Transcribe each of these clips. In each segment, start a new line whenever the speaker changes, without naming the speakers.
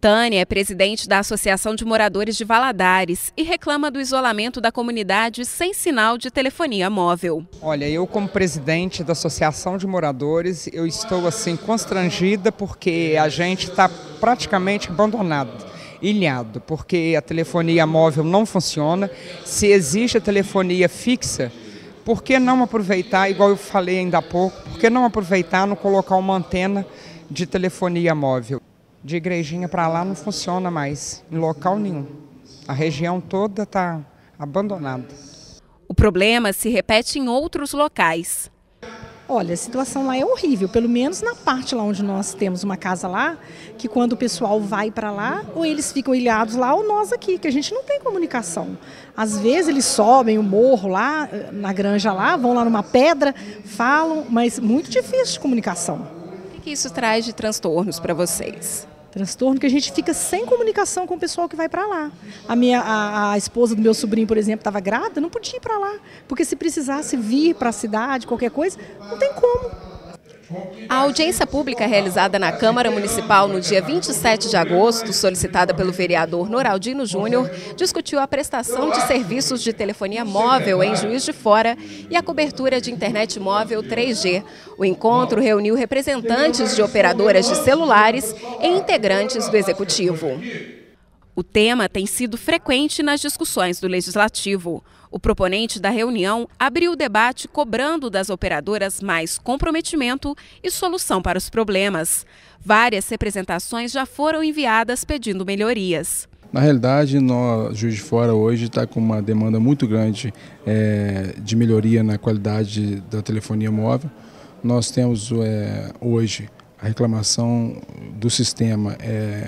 Tânia é presidente da Associação de Moradores de Valadares e reclama do isolamento da comunidade sem sinal de telefonia móvel.
Olha, eu como presidente da Associação de Moradores, eu estou assim constrangida porque a gente está praticamente abandonado, ilhado, porque a telefonia móvel não funciona. Se existe a telefonia fixa, por que não aproveitar, igual eu falei ainda há pouco, por que não aproveitar, não colocar uma antena de telefonia móvel? De Igrejinha para lá não funciona mais, em local nenhum. A região toda está abandonada.
O problema se repete em outros locais.
Olha, a situação lá é horrível, pelo menos na parte lá onde nós temos uma casa lá, que quando o pessoal vai para lá, ou eles ficam ilhados lá, ou nós aqui, que a gente não tem comunicação. Às vezes eles sobem o morro lá, na granja lá, vão lá numa pedra, falam, mas muito difícil de comunicação.
O que isso traz de transtornos para vocês?
Transtorno que a gente fica sem comunicação com o pessoal que vai para lá. A esposa do meu sobrinho, por exemplo, estava grávida, não podia ir para lá, porque se precisasse vir para a cidade, qualquer coisa, não tem como.
A audiência pública realizada na Câmara Municipal no dia 27 de agosto, solicitada pelo vereador Noraldino Júnior, discutiu a prestação de serviços de telefonia móvel em Juiz de Fora e a cobertura de internet móvel 3G. O encontro reuniu representantes de operadoras de celulares e integrantes do Executivo. O tema tem sido frequente nas discussões do Legislativo. O proponente da reunião abriu o debate cobrando das operadoras mais comprometimento e solução para os problemas. Várias representações já foram enviadas pedindo melhorias.
Na realidade, Juiz de Fora hoje está com uma demanda muito grande de melhoria na qualidade da telefonia móvel. Nós temos hoje a reclamação do sistema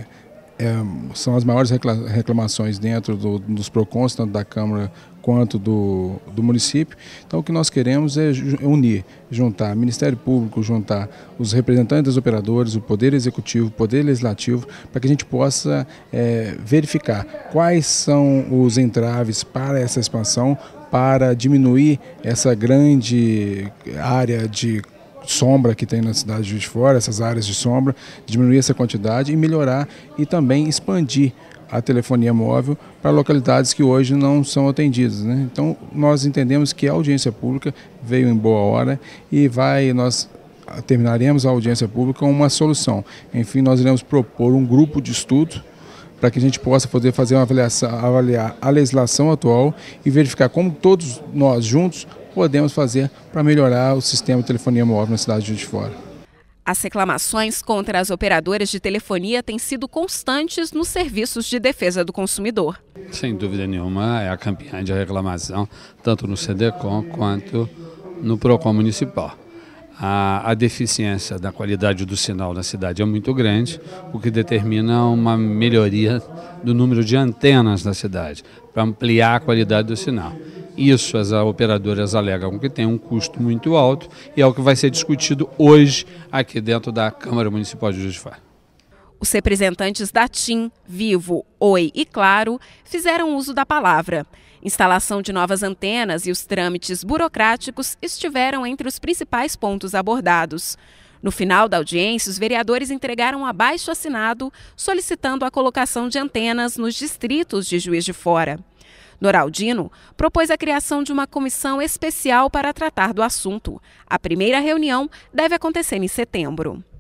são as maiores reclamações dentro dos PROCONs, tanto da Câmara quanto do município. Então o que nós queremos é unir, juntar o Ministério Público, juntar os representantes das operadoras, o Poder Executivo, o Poder Legislativo, para que a gente possa verificar quais são os entraves para essa expansão, para diminuir essa grande área de sombra que tem na cidade de Juiz de Fora, essas áreas de sombra, diminuir essa quantidade e melhorar e também expandir a telefonia móvel para localidades que hoje não são atendidas, né? Então nós entendemos que a audiência pública veio em boa hora e nós terminaremos a audiência pública com uma solução. Enfim, nós iremos propor um grupo de estudo para que a gente possa poder fazer uma avaliar a legislação atual e verificar como todos nós juntos podemos fazer para melhorar o sistema de telefonia móvel na cidade de Juiz de Fora.
As reclamações contra as operadoras de telefonia têm sido constantes nos serviços de defesa do consumidor.
Sem dúvida nenhuma, é a campeã de reclamação, tanto no CDCOM quanto no PROCON municipal. A deficiência da qualidade do sinal na cidade é muito grande, o que determina uma melhoria do número de antenas na cidade, para ampliar a qualidade do sinal. Isso as operadoras alegam que tem um custo muito alto e é o que vai ser discutido hoje aqui dentro da Câmara Municipal de Juiz de Fora.
Os representantes da TIM, Vivo, Oi e Claro fizeram uso da palavra. Instalação de novas antenas e os trâmites burocráticos estiveram entre os principais pontos abordados. No final da audiência, os vereadores entregaram um abaixo-assinado solicitando a colocação de antenas nos distritos de Juiz de Fora. Noraldino propôs a criação de uma comissão especial para tratar do assunto. A primeira reunião deve acontecer em setembro.